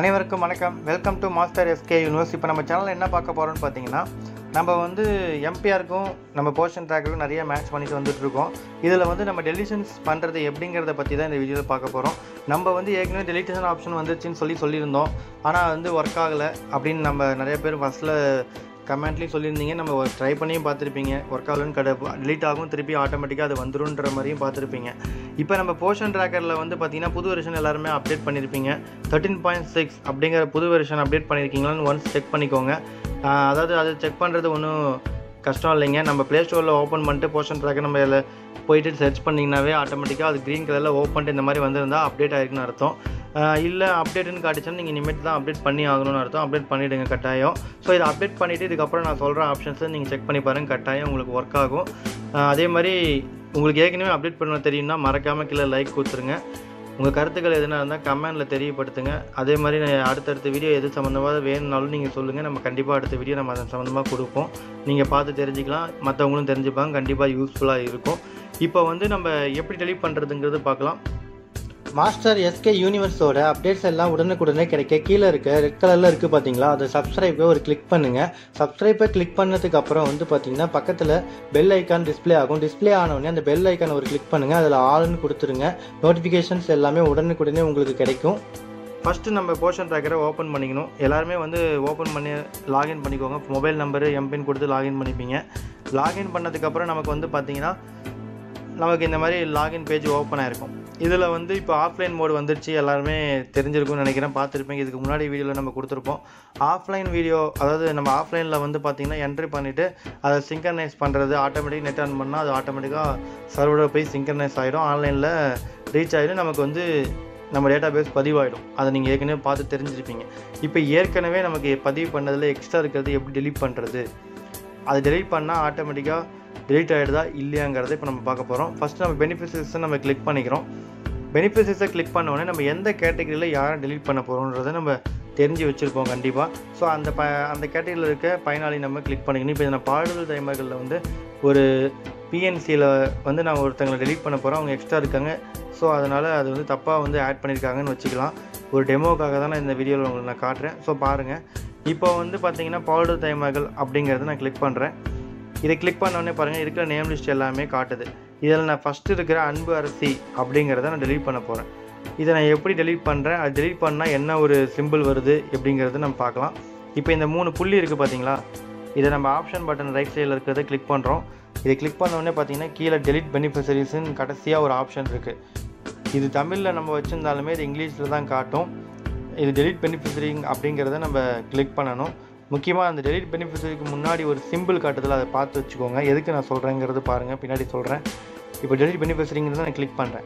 அனைவருக்கும் வணக்கம். Welcome to master SK universe. இப்போ நம்ம சேனலில் என்ன பார்க்க போகிறோம்னு பார்த்தீங்கன்னா, நம்ம வந்து எம்பிஆருக்கும் நம்ம போர்ஷன் ட்ராக்கருக்கும் நிறைய மேட்ச் பண்ணிட்டு வந்துட்டுருக்கோம். இதில் வந்து நம்ம டெலிஷன்ஸ் பண்ணுறது எப்படிங்கிறத பற்றி தான் இந்த வீடியோவில் பார்க்க போகிறோம். நம்ம வந்து ஏற்கனவே டெலிட்டேஷன் ஆப்ஷன் வந்துச்சுன்னு சொல்லியிருந்தோம். ஆனால் வந்து ஒர்க் ஆகலை அப்படின்னு நம்ம நிறைய பேர் ஃபஸ்ட்டில் கமெண்ட்லேயும் சொல்லியிருந்தீங்க. நம்ம ட்ரை பண்ணியும் பார்த்துருப்பீங்க. ஒர்க் ஆகலன்னு டிலீட் ஆகும், திருப்பி ஆட்டோமேட்டிக்காக அது வந்துருன்ற மாதிரியும் பார்த்துருப்பீங்க. இப்போ நம்ம போர்ஷன் ட்ராக்கரில் வந்து பார்த்திங்கன்னா புது வெர்ஷன் எல்லாருமே அப்டேட் பண்ணியிருப்பீங்க. 13.6 அப்படிங்கிற புது வெர்ஷன் அப்டேட் பண்ணியிருக்கீங்களான்னு ஒன்ஸ் செக் பண்ணிக்கோங்க. அதாவது அது செக் பண்ணுறது ஒன்றும் கஷ்டம் இல்லைங்க. நம்ம ப்ளே ஸ்டோரில் ஓப்பன் பண்ணிட்டு போர்ஷன் ட்ராக்கர் நம்ம இதில் போயிட்டு சர்ச் பண்ணிங்கனாவே ஆட்டோமேட்டிக்காக அது க்ரீன் கலரில் ஓப்பன் இந்த மாதிரி வந்திருந்தால் அப்டேட் ஆகிருக்குன்னு அர்த்தம். இல்லை அப்டேட்டுன்னு காட்டிச்சோன்னா நீங்கள் இனிமேட்டு தான் அப்டேட் பண்ணி ஆகணும்னு அர்த்தம். அப்டேட் பண்ணிவிடுங்க கட்டாயம். ஸோ இதை அப்டேட் பண்ணிவிட்டு இதுக்கப்புறம் நான் சொல்கிற ஆப்ஷன்ஸை நீங்கள் செக் பண்ணி பாருங்கள். கட்டாயம் உங்களுக்கு ஒர்க் ஆகும். அதே மாதிரி உங்களுக்கு ஏற்கனவே அப்டேட் பண்ண தெரியும்னா மறக்காமல் கீழே லைக் கொடுத்துருங்க. உங்கள் கருத்துக்கள் எதுனா இருந்தால் கமெண்டில் தெரியப்படுத்துங்க. அதே மாதிரி அடுத்தடுத்த வீடியோ எது சம்மந்தமாக வேணும்னாலும் நீங்கள் சொல்லுங்கள். நம்ம கண்டிப்பாக அடுத்த வீடியோ நம்ம அதன் சம்மந்தமாக கொடுப்போம். நீங்கள் பார்த்து தெரிஞ்சுக்கலாம், மற்றவங்களும் தெரிஞ்சுப்பாங்க. கண்டிப்பாக யூஸ்ஃபுல்லாக இருக்கும். இப்போ வந்து நம்ம எப்படி டெலீட் பண்ணுறதுங்கிறது பார்க்கலாம். மாஸ்டர் எஸ்கே யூனிவர்ஸோட அப்டேட்ஸ் எல்லாம் உடனுக்குடனே கிடைக்க கீழே இருக்க ரெட் கலரில் இருக்குது பார்த்தீங்களா, அதை சப்ஸ்கிரைப்பை ஒரு கிளிக் பண்ணுங்கள். சப்ஸ்கிரைப்பை கிளிக் பண்ணதுக்கு அப்புறம் வந்து பார்த்தீங்கன்னா பக்கத்தில் பெல் ஐக்கான் டிஸ்பிளே ஆகும். டிஸ்பிளே ஆனவுடனே அந்த பெல் ஐக்கான் ஒரு கிளிக் பண்ணுங்கள். அதில் ஆல்னு கொடுத்துருங்க. நோட்டிஃபிகேஷன்ஸ் எல்லாமே உடனுக்குடனே உங்களுக்கு கிடைக்கும். ஃபஸ்ட்டு நம்ம போர்ஷன் ட்ராக்கரை ஓப்பன் பண்ணிக்கணும். எல்லாருமே வந்து ஓப்பன் பண்ணி லாகின் பண்ணிக்கோங்க. மொபைல் நம்பரு எம்பின் கொடுத்து லாகின் பண்ணிப்பீங்க. லாகின் பண்ணதுக்கப்புறம் நமக்கு வந்து பார்த்தீங்கன்னா நமக்கு இந்த மாதிரி லாகின் பேஜ் ஓப்பன் ஆகிருக்கும். இதில் வந்து இப்போ ஆஃப்லைன் மோடு வந்துருச்சு. எல்லாருமே தெரிஞ்சிருக்கும்னு நினைக்கிறேன், பார்த்துருப்பீங்க. இதுக்கு முன்னாடி வீடியோவில் நம்ம கொடுத்துருப்போம். ஆஃப்லைன் வீடியோ, அதாவது நம்ம ஆஃப்லைனில் வந்து பார்த்திங்கன்னா என்ட்ரி பண்ணிவிட்டு அதை சிங்கர்னைஸ் பண்ணுறது, ஆட்டோமேட்டிக் நெட் ஆன் பண்ணால் அது ஆட்டோமேட்டிக்காக சர்வரில் போய் சிங்கர்னைஸ் ஆகிடும். ஆன்லைனில் ரீச் ஆகிடும். நமக்கு வந்து நம்ம டேட்டா பேஸ் பதிவாகிடும். அதை நீங்கள் ஏற்கனவே பார்த்து தெரிஞ்சிருப்பீங்க. இப்போ ஏற்கனவே நமக்கு பதிவு பண்ணதில் எக்ஸ்ட்ரா இருக்கிறது எப்படி டெலீட் பண்ணுறது, அது டெலீட் பண்ணால் ஆட்டோமேட்டிக்காக டெலீட் ஆகிடுதா இல்லையாங்கிறத இப்போ நம்ம பார்க்க போகிறோம். ஃபஸ்ட்டு நம்ம பெனிஃபிஷரிஸை நம்ம கிளிக் பண்ணிக்கிறோம். பெனிஃபிஷரிஸை கிளிக் பண்ண உடனே நம்ம எந்த கேட்டகரியில் யாரை டெலீட் பண்ண போகிறோன்றதை நம்ம தெரிஞ்சு வச்சுருப்போம் கண்டிப்பாக. ஸோ அந்த கேட்டகரியில் இருக்க பயனாளி நம்ம கிளிக் பண்ணிக்கணும். இப்போ நான் பாடுதல் டைமர்களில் வந்து ஒரு பிஎன்சியில் வந்து நான் ஒருத்தங்களை டெலீட் பண்ண போகிறோம். அவங்க எக்ஸ்ட்ரா இருக்காங்க. ஸோ அதனால் அது வந்து தப்பாக வந்து ஆட் பண்ணியிருக்காங்கன்னு வச்சுக்கலாம். ஒரு டெமோக்காக தான் நான் இந்த வீடியோவில் உங்களுக்கு நான் காட்டுறேன். ஸோ பாருங்கள். இப்போ வந்து பார்த்தீங்கன்னா பாடுதல் டைமர்கள் அப்படிங்கிறத நான் கிளிக் பண்ணுறேன். இதை கிளிக் பண்ணோடனே பாருங்கள், இருக்கிற நேம் லிஸ்ட் எல்லாமே காட்டுது. இதில் நான் ஃபஸ்ட்டு இருக்கிற அன்பு அரசி அப்படிங்கிறத நான் டெலீட் பண்ண போகிறேன். இதை நான் எப்படி டெலீட் பண்ணுறேன், அது டெலீட் பண்ணால் என்ன ஒரு சிம்பிள் வருது எப்படிங்கிறத நம்ம பார்க்கலாம். இப்போ இந்த 3 புள்ளி இருக்குது பார்த்தீங்களா, இதை நம்ம ஆப்ஷன் பட்டன் ரைட் சைடில் இருக்கிறத கிளிக் பண்ணுறோம். இதை கிளிக் பண்ணோடனே பார்த்தீங்கன்னா கீழே டெலீட் பெனிஃபிஷரிஸ்ன்னு கடைசியாக ஒரு ஆப்ஷன் இருக்குது. இது தமிழில் நம்ம வச்சுருந்தாலுமே இது இங்கிலீஷில் தான் காட்டும். இது டெலீட் பெனிஃபிஷரி அப்படிங்கிறத நம்ம கிளிக் பண்ணணும். முக்கியமாக அந்த டெலீட் பெனிஃபிஷரிக்கு முன்னாடி ஒரு சிம்பிள் காட்டுதில் அதை பார்த்து வச்சுக்கோங்க. எதுக்கு நான் சொல்கிறேங்கிறது பாருங்கள், பின்னாடி சொல்கிறேன். இப்போ டெலீட் பெனிஃபிஷரிங்கிறத நான் கிளிக் பண்ணுறேன்.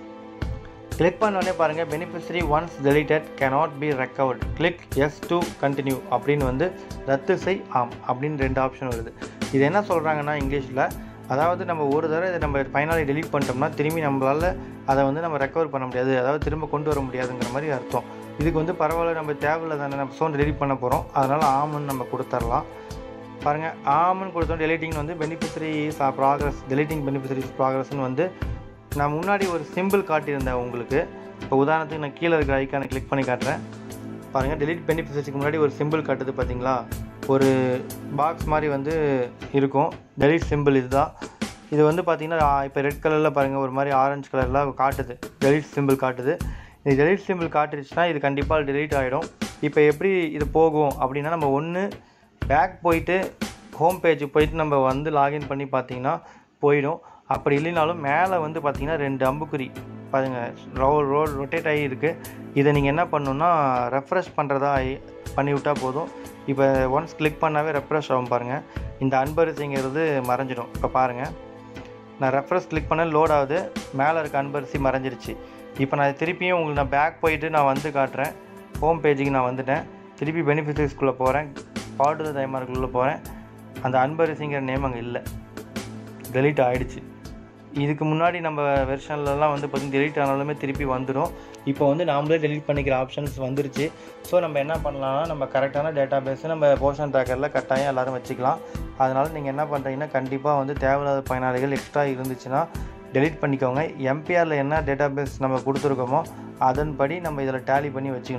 கிளிக் பண்ணோடனே பாருங்கள், beneficiary once deleted cannot be recovered, click yes to continue அப்படின்னு வந்து ரத்து செய் ஆம் அப்படின்னு 2 ஆப்ஷன் வருது. இது என்ன சொல்கிறாங்கன்னா இங்கிலீஷில், அதாவது நம்ம ஒரு தடவை இதை நம்ம ஃபைனலாக டெலீட் பண்ணிட்டோம்னா திரும்பி நம்மளால் அதை வந்து நம்ம ரெக்கவர் பண்ண முடியாது, அதாவது திரும்ப கொண்டு வர முடியாதுங்கிற மாதிரி அர்த்தம். இதுக்கு வந்து பரவாயில்ல, நம்ம தேவையில்லை தானே, நம்ம ஃபோன் டெலீட் பண்ண போகிறோம், அதனால் ஆம்னு நம்ம கொடுத்துடலாம். பாருங்கள், ஆம்னு கொடுத்தோம். டெலிட்டிங் வந்து பெனிஃபிஷரிஸ் ப்ராக்ரஸ், டெலிட்டிங் பெனிஃபிஷரிஸ் ப்ராக்ரஸ்ன்னு வந்து நான் முன்னாடி ஒரு சிம்பிள் காட்டியிருந்தேன் உங்களுக்கு. இப்போ உதாரணத்துக்கு நான் கீழே இருக்கிற ஐக்கானை கிளிக் பண்ணி காட்டுறேன். பாருங்கள், டெலிட் பெனிஃபிஷரிஸ்க்கு முன்னாடி ஒரு சிம்பிள் காட்டுது பார்த்தீங்களா, ஒரு பாக்ஸ் மாதிரி வந்து இருக்கும். டெலிட் சிம்பிள் இதுதான். இது வந்து பார்த்திங்கன்னா இப்போ ரெட் கலரில் பாருங்கள், ஒரு மாதிரி ஆரஞ்சு கலரில் காட்டுது, டெலிட் சிம்பிள் காட்டுது. இது டெலிட் சிம்பிள் காட்டுருச்சுன்னா இது கண்டிப்பாக டெலீட் ஆகிடும். இப்போ எப்படி இது போகும் அப்படின்னா, நம்ம ஒன்று பேக் போயிட்டு ஹோம் பேஜ் போயிட்டு நம்ம வந்து லாகின் பண்ணி பார்த்திங்கன்னா போயிடும். அப்படி இல்லைனாலும் மேலே வந்து பார்த்திங்கன்னா 2 அம்புக்குறி பாருங்கள் ரொட்டேட் ஆகி இருக்குது. இதை நீங்கள் என்ன பண்ணணுன்னா ரெஃப்ரெஷ் பண்ணுறதா பண்ணிவிட்டால் போதும். இப்போ ஒன்ஸ் கிளிக் பண்ணாவே ரெஃப்ரெஷ் ஆகும். பாருங்கள், இந்த அன்பரிசிங்கிறது மறைஞ்சிடும். இப்போ பாருங்கள், நான் ரெஃப்ரெஷ் கிளிக் பண்ண லோட் ஆகுது, மேலே இருக்க அன்பரிசி மறைஞ்சிருச்சு. இப்போ நான் திருப்பியும் உங்களுக்கு நான் பேக் போயிட்டு நான் வந்து காட்டுறேன். ஹோம் பேஜுக்கு நான் வந்துட்டேன். திருப்பி பெனிஃபிஷரிஸ்குள்ளே போகிறேன், பாடுதல் டைமருக்குள்ளே போகிறேன். அந்த அன்பரிசிங்கிற நேம் அங்கே இல்லை, டெலீட் ஆகிடுச்சு. இதுக்கு முன்னாடி நம்ம வெர்ஷன்லலாம் வந்து பார்த்திங்கன்னா டெலீட் ஆனாலுமே திருப்பி வந்துடும். இப்போ வந்து நாமளே டெலீட் பண்ணிக்கிற ஆப்ஷன்ஸ் வந்துருச்சு. ஸோ நம்ம என்ன பண்ணலாம்னா, நம்ம கரெக்டான டேட்டா பேஸை நம்ம போர்ஷன் ட்ராக்கரில் கட்டாயம் எல்லோரும் வச்சுக்கலாம். அதனால் நீங்கள் என்ன பண்ணுறீங்கன்னா, கண்டிப்பாக வந்து தேவையில்லாத பயனாளிகள் எக்ஸ்ட்ரா இருந்துச்சுன்னா டெலீட் பண்ணிக்கோங்க. MPRல என்ன டேட்டா பேஸ் நம்ம கொடுத்துருக்கோமோ அதன்படி நம்ம இதில் டேலி பண்ணி வச்சுக்கணும்.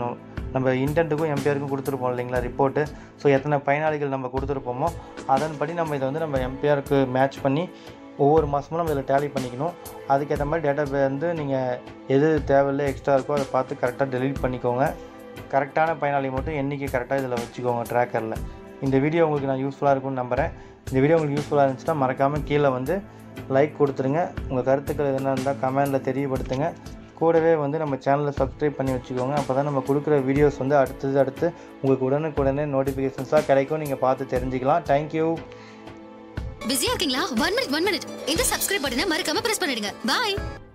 நம்ம இன்டென்ட்டுக்கும் எம்பிஆருக்கும் கொடுத்துருப்போம் இல்லைங்களா ரிப்போர்ட்டு. ஸோ எத்தனை பயனாளிகள் நம்ம கொடுத்துருப்போமோ அதன்படி நம்ம இதை வந்து நம்ம எம்பிஆருக்கு மேட்ச் பண்ணி ஒவ்வொரு மாதமும் நம்ம இதில் டேலி பண்ணிக்கணும். அதுக்கேற்ற மாதிரி டேட்டா வந்து நீங்கள் எது தேவையில்லை எக்ஸ்ட்ரா இருக்கோ அதை பார்த்து கரெக்டாக டெலீட் பண்ணிக்கோங்க. கரெக்டான பயனாளி மட்டும் எண்ணிக்கை கரெக்டாக இதில் வச்சுக்கோங்க ட்ராக்கரில். இந்த வீடியோ உங்களுக்கு நான் யூஸ்ஃபுல்லாக இருக்கும்னு நம்புகிறேன். இந்த வீடியோ உங்களுக்கு யூஸ்ஃபுல்லாக இருந்துச்சுன்னா மறக்காமல் கீழே வந்து லைக் கொடுத்துருங்க. உங்கள் கருத்துக்கள் எதுனா இருந்தால் கமெண்டில் தெரியப்படுத்துங்க. கூடவே வந்து நம்ம சேனலை சப்ஸ்கிரைப் பண்ணி வச்சுக்கோங்க. அப்போ தான் நம்ம கொடுக்குற வீடியோஸ் வந்து அடுத்து உங்களுக்கு உடனுக்குடனே நோட்டிஃபிகேஷன்ஸாக கிடைக்கும். நீங்கள் பார்த்து தெரிஞ்சுக்கலாம். தேங்க்யூ. பிஸியா இருக்கீங்களா? 1 மினிட் இந்த சப்ஸ்கிரைப் பட்டனை மறக்காம பிரஸ் பண்ணிடுங்க. பாய்.